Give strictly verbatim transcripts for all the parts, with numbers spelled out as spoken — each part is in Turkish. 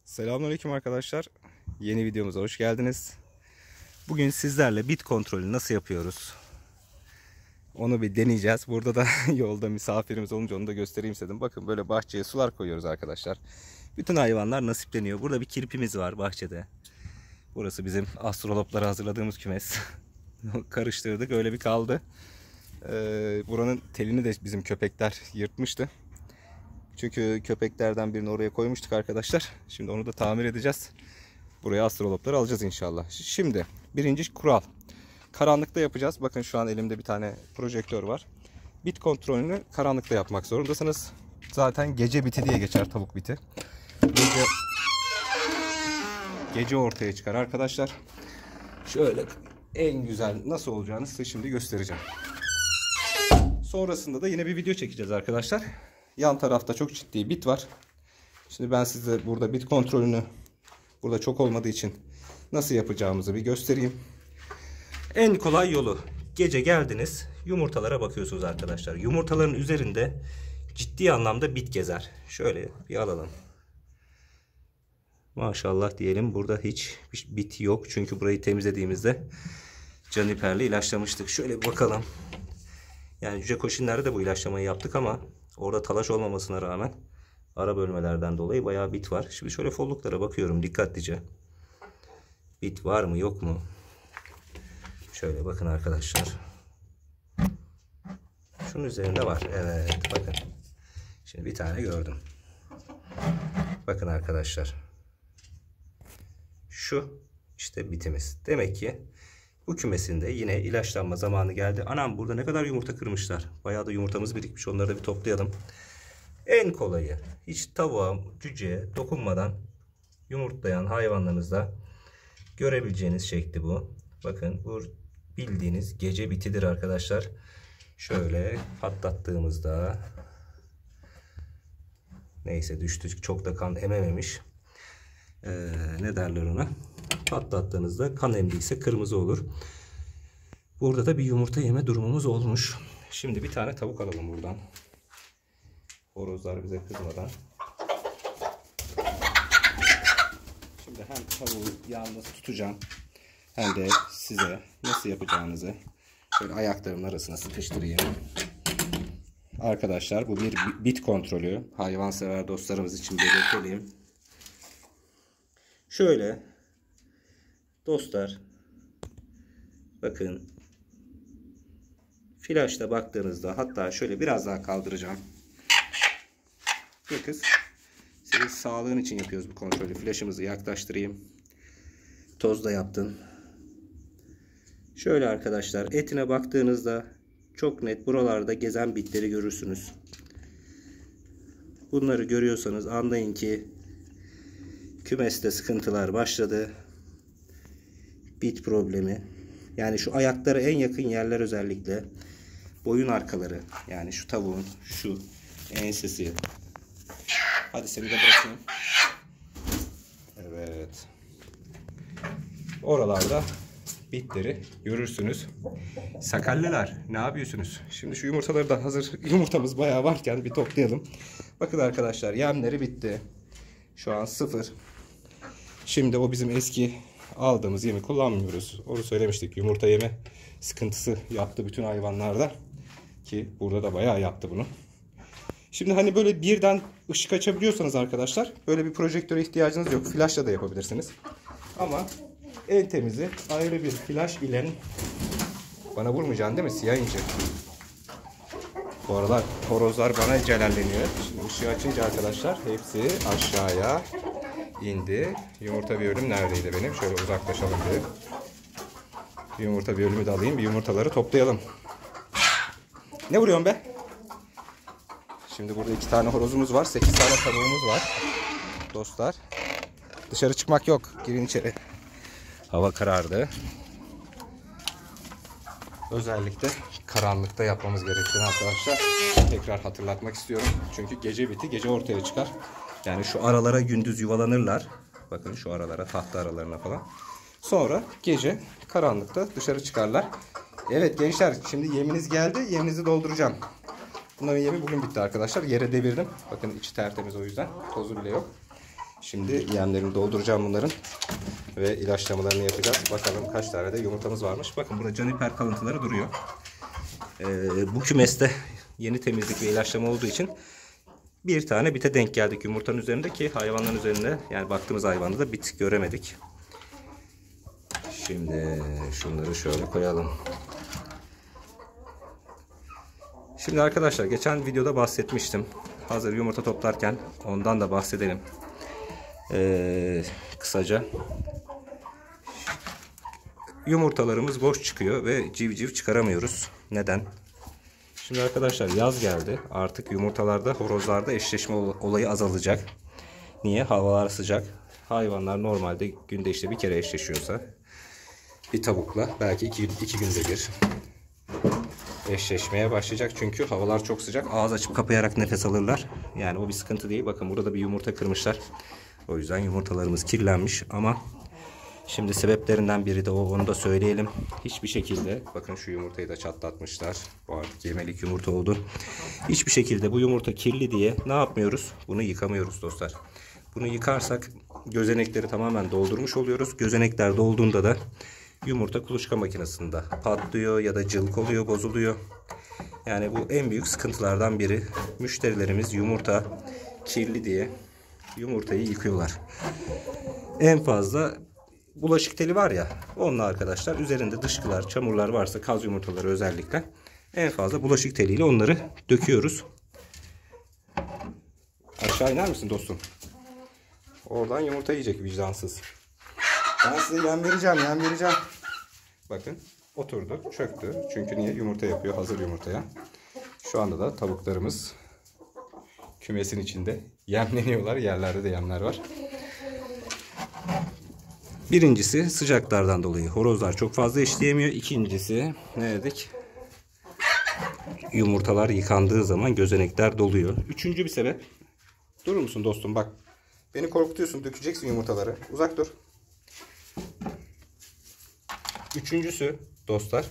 Selamünaleyküm arkadaşlar. Yeni videomuza hoş geldiniz. Bugün sizlerle bit kontrolü nasıl yapıyoruz? Onu bir deneyeceğiz. Burada da yolda misafirimiz olunca onu da göstereyim istedim. Bakın böyle bahçeye sular koyuyoruz arkadaşlar. Bütün hayvanlar nasipleniyor. Burada bir kirpimiz var bahçede. Burası bizim astroloplara hazırladığımız kümes. Karıştırdık, öyle bir kaldı. Ee, buranın telini de bizim köpekler yırtmıştı. Çünkü köpeklerden birini oraya koymuştuk arkadaşlar. Şimdi onu da tamir edeceğiz. Buraya astrolopları alacağız inşallah. Şimdi birinci kural. Karanlıkta yapacağız. Bakın şu an elimde bir tane projektör var. Bit kontrolünü karanlıkta yapmak zorundasınız. Zaten gece biti diye geçer, tavuk biti. Gece, gece ortaya çıkar arkadaşlar. Şöyle en güzel nasıl olacağını size şimdi göstereceğim. Sonrasında da yine bir video çekeceğiz arkadaşlar. Yan tarafta çok ciddi bit var. Şimdi ben size burada bit kontrolünü, burada çok olmadığı için nasıl yapacağımızı bir göstereyim. En kolay yolu, gece geldiniz, yumurtalara bakıyorsunuz arkadaşlar. Yumurtaların üzerinde ciddi anlamda bit gezer. Şöyle bir alalım. Maşallah diyelim, burada hiç bit yok. Çünkü burayı temizlediğimizde caniperle ilaçlamıştık. Şöyle bir bakalım. Yani cüce koşinlerde de bu ilaçlamayı yaptık ama orada talaş olmamasına rağmen ara bölmelerden dolayı bayağı bit var. Şimdi şöyle folluklara bakıyorum dikkatlice. Bit var mı yok mu? Şöyle bakın arkadaşlar. Şunun üzerinde var. Evet bakın. Şimdi bir tane gördüm. Bakın arkadaşlar. Şu işte bitimiz. Demek ki bu kümesinde yine ilaçlanma zamanı geldi. Anam burada ne kadar yumurta kırmışlar. Bayağı da yumurtamız birikmiş. Onları da bir toplayalım. En kolayı, hiç tavuğa, cüceye dokunmadan yumurtlayan hayvanlarınızda görebileceğiniz şekli bu. Bakın bu bildiğiniz gece bitidir arkadaşlar. Şöyle patlattığımızda, neyse düştü, çok da kan emememiş. Ee, ne derler ona? Patlattığınızda kan emdiyse kırmızı olur. Burada da bir yumurta yeme durumumuz olmuş. Şimdi bir tane tavuk alalım buradan. Horozlar bize kızmadan. Şimdi hem tavuğu yalnız tutacağım hem de size nasıl yapacağınızı şöyle ayaklarımın arasına sıkıştırayım. Arkadaşlar bu bir bit kontrolü. Hayvansever dostlarımız için belirtelim. Şöyle dostlar, bakın flaşla baktığınızda, hatta şöyle biraz daha kaldıracağım. Bir kız, senin sağlığın için yapıyoruz bu kontrolü. Flaşımızı yaklaştırayım. Toz da yaptın. Şöyle arkadaşlar, etine baktığınızda çok net buralarda gezen bitleri görürsünüz. Bunları görüyorsanız anlayın ki kümeste sıkıntılar başladı. Bit problemi. Yani şu ayakları en yakın yerler, özellikle boyun arkaları, yani şu tavuğun şu ensesi. Hadi seni de bırakayım. Evet. Oralarda bitleri görürsünüz. Sakalliler, ne yapıyorsunuz? Şimdi şu yumurtaları da, hazır yumurtamız bayağı varken bir toplayalım. Bakın arkadaşlar, yemleri bitti. Şu an sıfır. Şimdi o bizim eski aldığımız yemi kullanmıyoruz. Onu söylemiştik. Yumurta yeme sıkıntısı yaptı bütün hayvanlarda. Ki burada da bayağı yaptı bunu. Şimdi hani böyle birden ışık açabiliyorsanız arkadaşlar, böyle bir projektöre ihtiyacınız yok. Flaşla da yapabilirsiniz. Ama en temizi ayrı bir flaş ile. Bana vurmayacaksın değil mi? Siyah ince. Bu aralar horozlar bana celalleniyor. Şimdi ışığı açınca arkadaşlar hepsi aşağıya indi. Yumurta bir bölüm neredeydi benim? Şöyle uzaklaşalım bir. Bir yumurta bir bölümü de alayım. Bir yumurtaları toplayalım. Ne vuruyorsun be? Şimdi burada iki tane horozumuz var. Sekiz tane tavuğumuz var. Dostlar. Dışarı çıkmak yok. Girin içeri. Hava karardı. Özellikle karanlıkta yapmamız gerektiğini arkadaşlar tekrar hatırlatmak istiyorum. Çünkü gece biti gece ortaya çıkar. Yani şu aralara gündüz yuvalanırlar. Bakın şu aralara, tahta aralarına falan. Sonra gece karanlıkta dışarı çıkarlar. Evet gençler, şimdi yeminiz geldi. Yeminizi dolduracağım. Bunların yemi bugün bitti arkadaşlar. Yere devirdim. Bakın içi tertemiz, o yüzden tozu bile yok. Şimdi yemlerini dolduracağım bunların. Ve ilaçlamalarını yapacağız. Bakalım kaç tane de yumurtamız varmış. Bakın burada caniper kalıntıları duruyor. Ee, bu kümeste yeni temizlik ve ilaçlama olduğu için bir tane bite denk geldik yumurtanın üzerinde ki hayvanların üzerinde, yani baktığımız hayvanda da bit göremedik. Şimdi şunları şöyle koyalım. Şimdi arkadaşlar geçen videoda bahsetmiştim. Hazır yumurta toplarken ondan da bahsedelim. Ee, kısaca. Yumurtalarımız boş çıkıyor ve civciv çıkaramıyoruz. Neden? Şimdi arkadaşlar yaz geldi. Artık yumurtalarda, horozlarda eşleşme olayı azalacak. Niye? Havalar sıcak. Hayvanlar normalde günde işte bir kere eşleşiyorsa bir tavukla belki iki, iki günde bir eşleşmeye başlayacak. Çünkü havalar çok sıcak. Ağız açıp kapayarak nefes alırlar. Yani o bir sıkıntı değil. Bakın burada bir yumurta kırmışlar. O yüzden yumurtalarımız kirlenmiş ama şimdi sebeplerinden biri de o, onu da söyleyelim. Hiçbir şekilde, bakın şu yumurtayı da çatlatmışlar. Bu artık yemelik yumurta oldu. Hiçbir şekilde bu yumurta kirli diye ne yapmıyoruz? Bunu yıkamıyoruz dostlar. Bunu yıkarsak gözenekleri tamamen doldurmuş oluyoruz. Gözenekler dolduğunda da yumurta kuluçka makinesinde patlıyor ya da cılk oluyor, bozuluyor. Yani bu en büyük sıkıntılardan biri. Müşterilerimiz yumurta kirli diye yumurtayı yıkıyorlar. En fazla bulaşık teli var ya, onunla arkadaşlar üzerinde dışkılar, çamurlar varsa, kaz yumurtaları özellikle, en fazla bulaşık teliyle onları döküyoruz. Aşağı iner misin dostum? Oradan yumurta yiyecek vicdansız. Ben size yem vereceğim, yem vereceğim. Bakın oturdu, çöktü. Çünkü niye? Yumurta yapıyor, hazır yumurtaya. Şu anda da tavuklarımız kümesin içinde yemleniyorlar. Yerlerde de yemler var. Birincisi sıcaklardan dolayı horozlar çok fazla eşleyemiyor. İkincisi ne dedik? Yumurtalar yıkandığı zaman gözenekler doluyor. Üçüncü bir sebep. Durur musun dostum? Bak. Beni korkutuyorsun. Dökeceksin yumurtaları. Uzak dur. Üçüncüsü dostlar.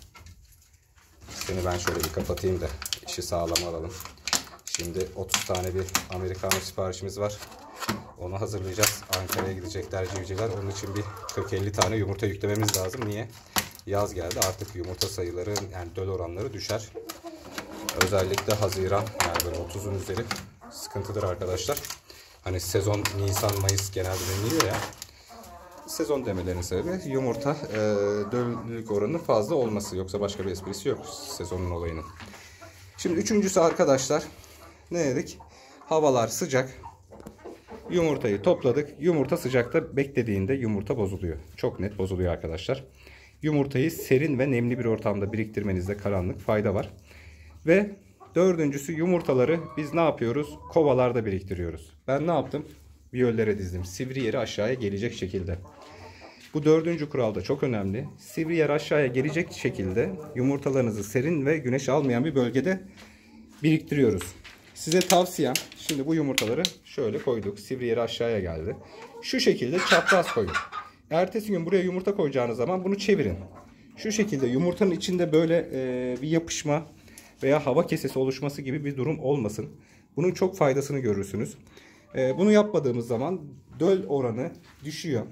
Seni ben şöyle bir kapatayım da işi sağlam alalım. Şimdi otuz tane bir Amerikano siparişimiz var. Onu hazırlayacağız. Ankara'ya gidecekler civcivler. Onun için bir kırk elli tane yumurta yüklememiz lazım. Niye? Yaz geldi. Artık yumurta sayıları, yani döl oranları düşer. Özellikle Haziran, yani böyle otuzun üzeri sıkıntıdır arkadaşlar. Hani sezon Nisan, Mayıs genelde deniliyor ya. Sezon demelerinin sebebi yumurta e, döllülük oranının fazla olması. Yoksa başka bir esprisi yok sezonun olayının. Şimdi üçüncüsü arkadaşlar ne dedik? Havalar sıcak. Yumurtayı topladık. Yumurta sıcakta beklediğinde yumurta bozuluyor. Çok net bozuluyor arkadaşlar. Yumurtayı serin ve nemli bir ortamda biriktirmenizde karanlık fayda var. Ve dördüncüsü, yumurtaları biz ne yapıyoruz? Kovalarda biriktiriyoruz. Ben ne yaptım? Viyollere dizdim. Sivri yeri aşağıya gelecek şekilde. Bu dördüncü kural da çok önemli. Sivri yer aşağıya gelecek şekilde yumurtalarınızı serin ve güneş almayan bir bölgede biriktiriyoruz. Size tavsiyem, şimdi bu yumurtaları şöyle koyduk. Sivri yeri aşağıya geldi. Şu şekilde çapraz koyun. Ertesi gün buraya yumurta koyacağınız zaman bunu çevirin. Şu şekilde yumurtanın içinde böyle e, bir yapışma veya hava kesesi oluşması gibi bir durum olmasın. Bunun çok faydasını görürsünüz. E, bunu yapmadığımız zaman döl oranı düşüyor.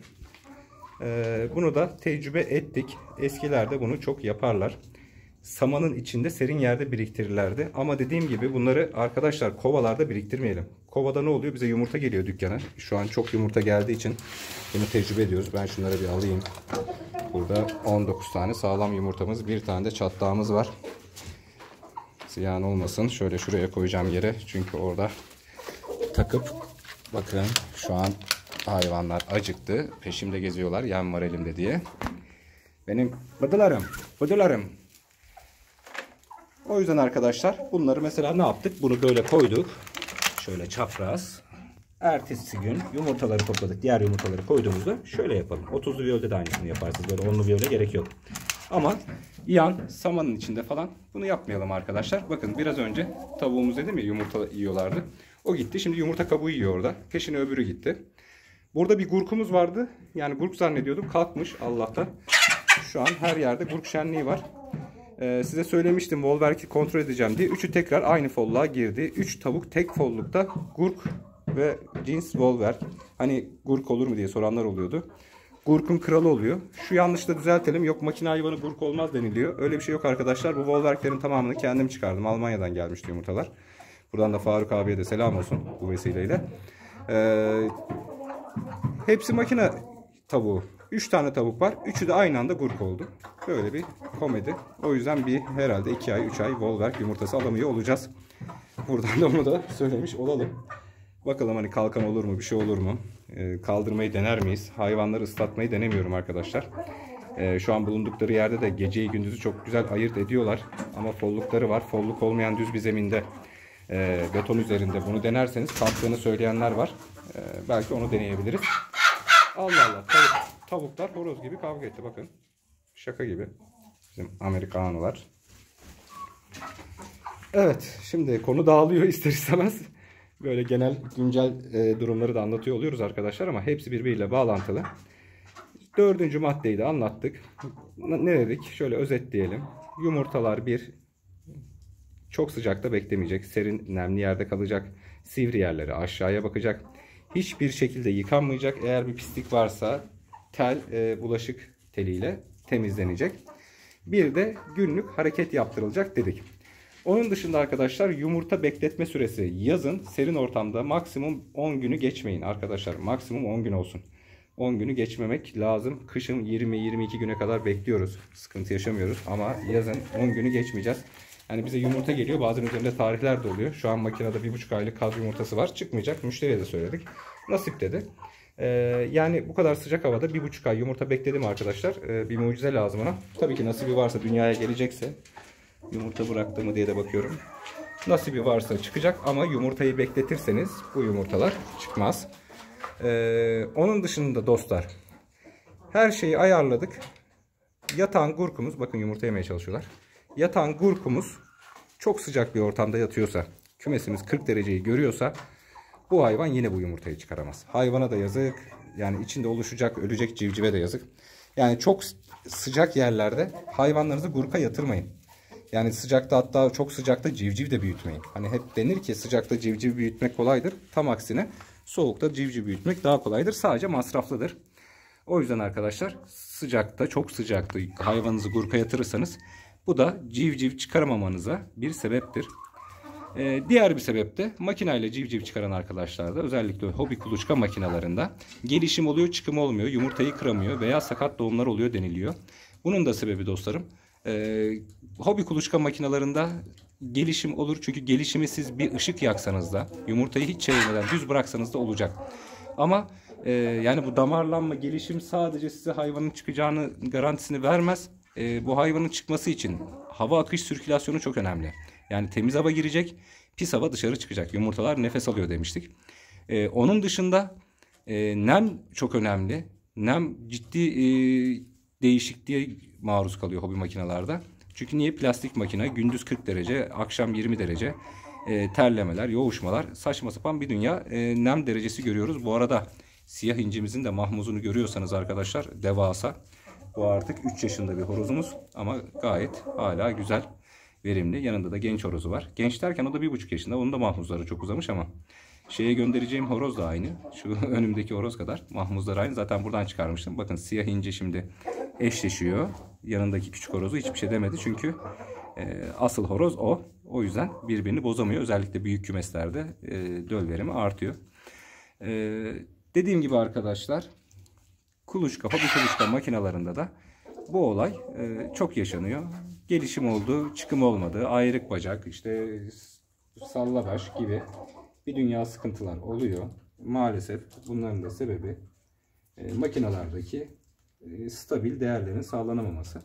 E, bunu da tecrübe ettik. Eskilerde bunu çok yaparlar. Samanın içinde serin yerde biriktirirlerdi. Ama dediğim gibi bunları arkadaşlar kovalarda biriktirmeyelim. Kovada ne oluyor? Bize yumurta geliyor dükkana. Şu an çok yumurta geldiği için bunu tecrübe ediyoruz. Ben şunları bir alayım. Burada on dokuz tane sağlam yumurtamız, bir tane de çatlağımız var. Ziyan olmasın. Şöyle şuraya koyacağım yere. Çünkü orada takıp bakın şu an hayvanlar acıktı. Peşimde geziyorlar. Yem var elimde diye. Benim bıdılarım, bıdılarım. O yüzden arkadaşlar bunları mesela ne yaptık? Bunu böyle koyduk. Şöyle çapraz. Ertesi gün yumurtaları topladık. Diğer yumurtaları koyduğumuzda şöyle yapalım. otuzlu viyolde de aynısını yaparsınız. Böyle onlu viyole gerek yok. Ama yan samanın içinde falan bunu yapmayalım arkadaşlar. Bakın biraz önce tavuğumuz dedim ya yumurta yiyorlardı. O gitti. Şimdi yumurta kabuğu yiyor orada. Peşine öbürü gitti. Burada bir gurkumuz vardı. Yani gurk zannediyordum. Kalkmış Allah'tan. Şu an her yerde gurk şenliği var. Ee, size söylemiştim Wolverk'i kontrol edeceğim diye. Üçü tekrar aynı folluğa girdi. Üç tavuk tek follukta gurk ve cins Wolverk. Hani gurk olur mu diye soranlar oluyordu. Gurk'un kralı oluyor. Şu yanlışla düzeltelim. Yok makine hayvanı gurk olmaz deniliyor. Öyle bir şey yok arkadaşlar. Bu Wolverk'lerin tamamını kendim çıkardım. Almanya'dan gelmişti yumurtalar. Buradan da Faruk abiye de selam olsun bu vesileyle. Ee, hepsi makine tavuğu. üç tane tavuk var. üçü de aynı anda gurk oldu. Böyle bir komedi. O yüzden bir herhalde iki ay üç ay Wolverk yumurtası alamıyor olacağız. Buradan da onu da söylemiş olalım. Bakalım hani kalkan olur mu, bir şey olur mu? Ee, kaldırmayı dener miyiz? Hayvanları ıslatmayı denemiyorum arkadaşlar. Ee, şu an bulundukları yerde de geceyi gündüzü çok güzel ayırt ediyorlar. Ama follukları var. Folluk olmayan düz bir zeminde, e, beton üzerinde bunu denerseniz kalktığını söyleyenler var. Ee, belki onu deneyebiliriz. Allah Allah. Tavuk, tavuklar horoz gibi kavga etti bakın. Şaka gibi. Bizim Amerikanolar. Evet. Şimdi konu dağılıyor ister istemez. Böyle genel güncel e, durumları da anlatıyor oluyoruz arkadaşlar ama hepsi birbiriyle bağlantılı. Dördüncü maddeyi de anlattık. Ne dedik? Şöyle özetleyelim. Yumurtalar bir, çok sıcakta beklemeyecek. Serin, nemli yerde kalacak. Sivri yerlere aşağıya bakacak. Hiçbir şekilde yıkanmayacak. Eğer bir pislik varsa tel, e, bulaşık teliyle temizlenecek. Bir de günlük hareket yaptırılacak dedik. Onun dışında arkadaşlar yumurta bekletme süresi yazın serin ortamda maksimum on günü geçmeyin arkadaşlar. Maksimum on gün olsun. on günü geçmemek lazım. Kışın yirmi yirmi iki güne kadar bekliyoruz. Sıkıntı yaşamıyoruz ama yazın on günü geçmeyeceğiz. Yani bize yumurta geliyor. Bazen üzerinde tarihler de oluyor. Şu an makinede bir buçuk aylık kaz yumurtası var. Çıkmayacak. Müşteriye de söyledik. Nasip dedi. Ee, yani bu kadar sıcak havada bir buçuk ay yumurta bekledim arkadaşlar. Ee, bir mucize lazım ona. Tabii ki nasibi varsa, dünyaya gelecekse. Yumurta bıraktı mı diye de bakıyorum. Nasibi varsa çıkacak ama yumurtayı bekletirseniz bu yumurtalar çıkmaz. Ee, onun dışında dostlar her şeyi ayarladık. Yatan gurkumuz, bakın yumurta yemeye çalışıyorlar. Yatan gurkumuz çok sıcak bir ortamda yatıyorsa, kümesimiz kırk dereceyi görüyorsa bu hayvan yine bu yumurtayı çıkaramaz. Hayvana da yazık. Yani içinde oluşacak, ölecek civcive de yazık. Yani çok sıcak yerlerde hayvanlarınızı gurka yatırmayın. Yani sıcakta, hatta çok sıcakta civciv de büyütmeyin. Hani hep denir ki sıcakta civciv büyütmek kolaydır. Tam aksine soğukta civciv büyütmek daha kolaydır. Sadece masraflıdır. O yüzden arkadaşlar sıcakta, çok sıcakta hayvanınızı gurka yatırırsanız bu da civciv çıkaramamanıza bir sebeptir. Ee, diğer bir sebep de makineyle civciv çıkaran arkadaşlarda, özellikle hobi kuluçka makinalarında gelişim oluyor, çıkım olmuyor, yumurtayı kıramıyor veya sakat doğumlar oluyor deniliyor. Bunun da sebebi dostlarım, Ee, hobi kuluçka makinalarında gelişim olur. Çünkü gelişimi siz bir ışık yaksanız da, yumurtayı hiç çevirmeden düz bıraksanız da olacak. Ama e, yani bu damarlanma, gelişim sadece size hayvanın çıkacağını garantisini vermez. E, bu hayvanın çıkması için hava akış sirkülasyonu çok önemli. Yani temiz hava girecek, pis hava dışarı çıkacak. Yumurtalar nefes alıyor demiştik. E, onun dışında e, nem çok önemli. Nem ciddi e, değişikliğe maruz kalıyor hobi makinalarda. Çünkü niye? Plastik makine, gündüz kırk derece, akşam yirmi derece, e, terlemeler, yoğuşmalar, saçma sapan bir dünya e, nem derecesi görüyoruz. Bu arada siyah incimizin de mahmuzunu görüyorsanız arkadaşlar, devasa. Bu artık üç yaşında bir horozumuz ama gayet hala güzel, verimli. Yanında da genç horozu var. Genç derken o da bir buçuk yaşında. Onun da mahmuzları çok uzamış ama şeye göndereceğim horoz da aynı. Şu önümdeki horoz kadar. Mahmuzlar aynı. Zaten buradan çıkarmıştım. Bakın siyah inci şimdi eşleşiyor. Yanındaki küçük horozu hiçbir şey demedi. Çünkü e, asıl horoz o. O yüzden birbirini bozamıyor. Özellikle büyük kümeslerde e, döl verimi artıyor. E, dediğim gibi arkadaşlar, kuluçka, hobi kuluçka makinalarında da bu olay e, çok yaşanıyor. Gelişim oldu, çıkım olmadı, ayrık bacak, işte salla baş gibi bir dünya sıkıntılar oluyor. Maalesef bunların da sebebi e, makinalardaki e, stabil değerlerin sağlanamaması.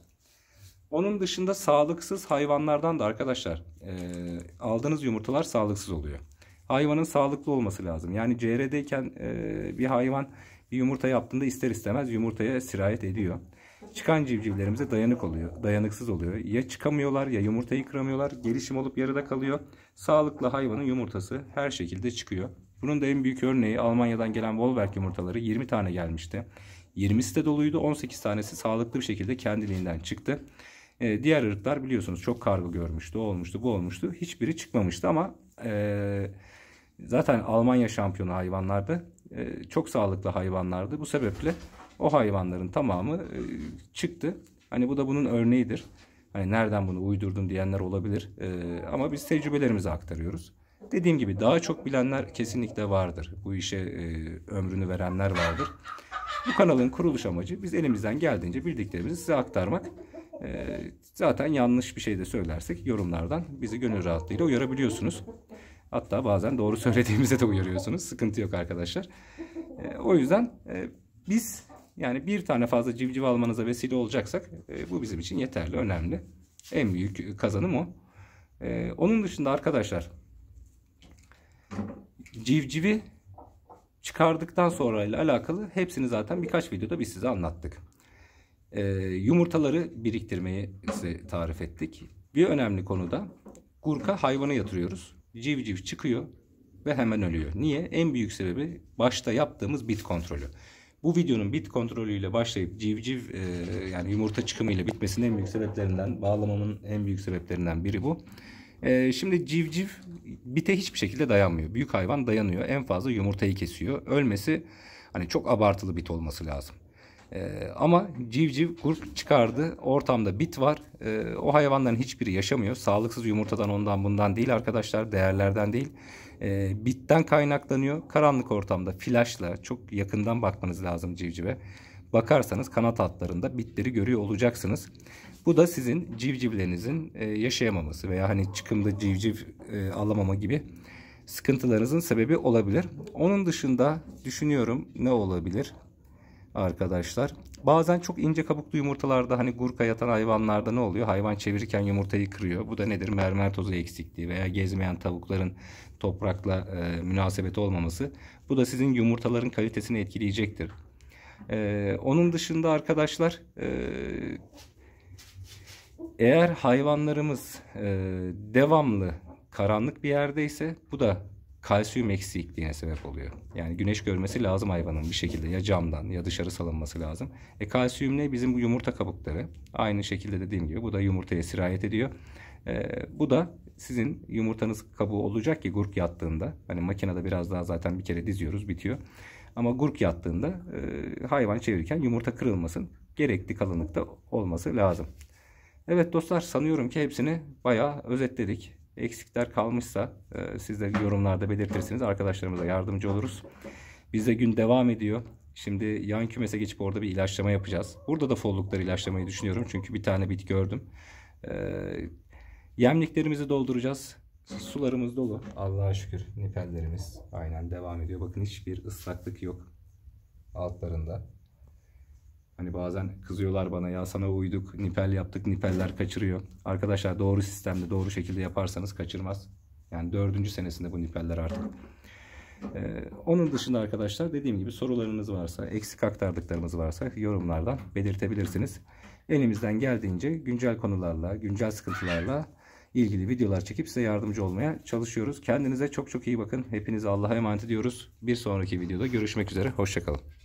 Onun dışında sağlıksız hayvanlardan da arkadaşlar e, aldığınız yumurtalar sağlıksız oluyor. Hayvanın sağlıklı olması lazım. Yani C R'deyken e, bir hayvan bir yumurta yaptığında ister istemez yumurtaya sirayet ediyor. Çıkan civcivlerimize dayanık oluyor, dayanıksız oluyor. Ya çıkamıyorlar ya yumurtayı kıramıyorlar. Gelişim olup yarıda kalıyor. Sağlıklı hayvanın yumurtası her şekilde çıkıyor. Bunun da en büyük örneği Almanya'dan gelen Wolverk yumurtaları yirmi tane gelmişti. yirmisi de doluydu. on sekiz tanesi sağlıklı bir şekilde kendiliğinden çıktı. Ee, diğer ırklar biliyorsunuz çok kargo görmüştü. O olmuştu, bu olmuştu. Hiçbiri çıkmamıştı ama ee, Zaten Almanya şampiyonu hayvanlardı. E, çok sağlıklı hayvanlardı. Bu sebeple o hayvanların tamamı e, çıktı. Hani bu da bunun örneğidir. Hani nereden bunu uydurdun diyenler olabilir. E, ama biz tecrübelerimizi aktarıyoruz. Dediğim gibi daha çok bilenler kesinlikle vardır. Bu işe e, ömrünü verenler vardır. Bu kanalın kuruluş amacı biz elimizden geldiğince bildiklerimizi size aktarmak. E, zaten yanlış bir şey de söylersek yorumlardan bizi gönül rahatlığıyla uyarabiliyorsunuz. Hatta bazen doğru söylediğimize de uyarıyorsunuz. Sıkıntı yok arkadaşlar. E, o yüzden e, biz yani bir tane fazla civciv almanıza vesile olacaksak e, bu bizim için yeterli, önemli. En büyük kazanım o. E, onun dışında arkadaşlar civcivi çıkardıktan sonra ile alakalı hepsini zaten birkaç videoda biz size anlattık. E, yumurtaları biriktirmeyi size tarif ettik. Bir önemli konuda gurka hayvanı yatırıyoruz. Civciv çıkıyor ve hemen ölüyor. Niye? En büyük sebebi başta yaptığımız bit kontrolü. Bu videonun bit kontrolüyle başlayıp civciv e, yani yumurta çıkımıyla bitmesinin en büyük sebeplerinden, bağlamamın en büyük sebeplerinden biri bu. E, şimdi civciv bite hiçbir şekilde dayanmıyor. Büyük hayvan dayanıyor. En fazla yumurtayı kesiyor. Ölmesi hani çok abartılı bit olması lazım. Ee, ama civciv gurk çıkardı. Ortamda bit var. Ee, o hayvanların hiçbiri yaşamıyor. Sağlıksız yumurtadan ondan bundan değil arkadaşlar. Değerlerden değil. Ee, bitten kaynaklanıyor. Karanlık ortamda flaşla çok yakından bakmanız lazım civcive. Bakarsanız kanat altlarında bitleri görüyor olacaksınız. Bu da sizin civcivlerinizin e, yaşayamaması veya hani çıkımda civciv e, alamama gibi sıkıntılarınızın sebebi olabilir. Onun dışında düşünüyorum ne olabilir? Arkadaşlar bazen çok ince kabuklu yumurtalarda hani gurka yatan hayvanlarda ne oluyor? Hayvan çevirirken yumurtayı kırıyor. Bu da nedir? Mermer tozu eksikliği veya gezmeyen tavukların toprakla e, münasebeti olmaması. Bu da sizin yumurtaların kalitesini etkileyecektir. E, onun dışında arkadaşlar e, eğer hayvanlarımız e, devamlı karanlık bir yerdeyse bu da kalsiyum eksikliğine sebep oluyor. Yani güneş görmesi lazım hayvanın bir şekilde ya camdan ya dışarı salınması lazım. E kalsiyum ne? Bizim bu yumurta kabukları. Aynı şekilde dediğim gibi bu da yumurtaya sirayet ediyor. E, bu da sizin yumurtanız kabuğu olacak ki gurk yattığında hani makinede biraz daha zaten bir kere diziyoruz bitiyor. Ama gurk yattığında e, hayvan çevirirken yumurta kırılmasın. Gerekli kalınlıkta olması lazım. Evet dostlar sanıyorum ki hepsini bayağı özetledik. Eksikler kalmışsa e, siz de yorumlarda belirtirsiniz. Arkadaşlarımıza yardımcı oluruz. Bizde gün devam ediyor. Şimdi yan kümese geçip orada bir ilaçlama yapacağız. Burada da follukları ilaçlamayı düşünüyorum. Çünkü bir tane bit gördüm. E, yemliklerimizi dolduracağız. Sularımız dolu. Allah'a şükür nipellerimiz aynen devam ediyor. Bakın hiçbir ıslaklık yok altlarında. Hani bazen kızıyorlar bana ya sana uyduk, nipel yaptık, nipeller kaçırıyor. Arkadaşlar doğru sistemde, doğru şekilde yaparsanız kaçırmaz. Yani dördüncü senesinde bu nipeller artık. Ee, onun dışında arkadaşlar dediğim gibi sorularınız varsa, eksik aktardıklarımız varsa yorumlardan belirtebilirsiniz. Elimizden geldiğince güncel konularla, güncel sıkıntılarla ilgili videolar çekip size yardımcı olmaya çalışıyoruz. Kendinize çok çok iyi bakın. Hepinizi Allah'a emanet ediyoruz. Bir sonraki videoda görüşmek üzere. Hoşça kalın.